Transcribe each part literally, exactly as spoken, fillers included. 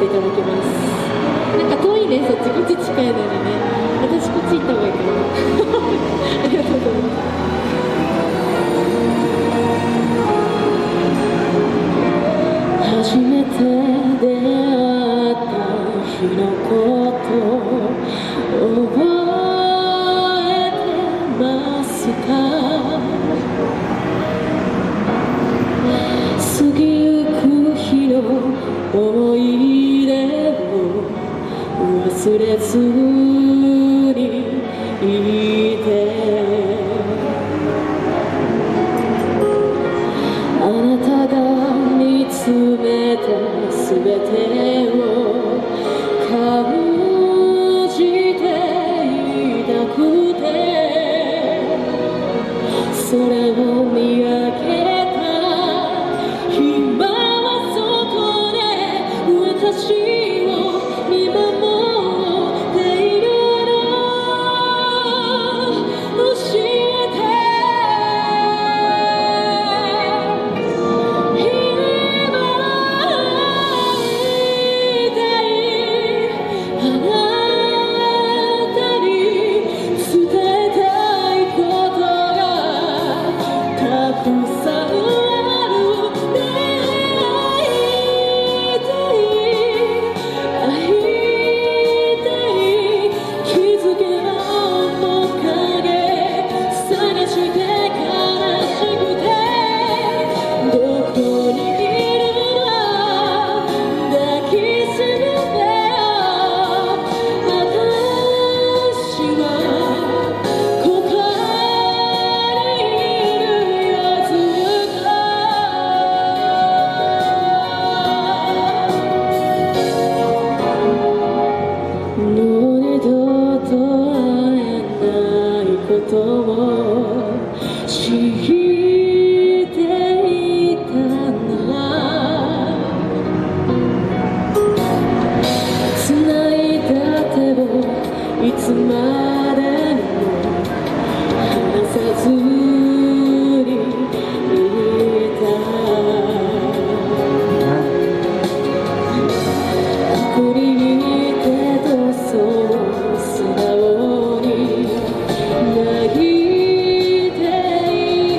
いただきます。なんか遠いね、そっち、こっち近いのにね。私こっち行った方がいいかな。ありがとうございます。初めて出会った日のこと覚えてますか？過ぎゆく日の思い出を忘れずにいて、あなたが見つめたすべてを感じていたくて、それを見上げた今はそこで私を見守っているの教えて。いつまでも離さずにいた。ここにいてとそう素直に泣いてい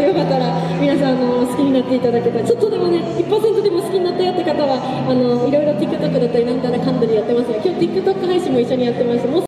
よかったら皆さんあの好きになっていただけたら、ちょっとでもね いちパーセント でも好きになったよって方はあのいろいろ TikTok だったりなんたらかんだりやってますが、今日 TikTok 配信も一緒にやってまして、もう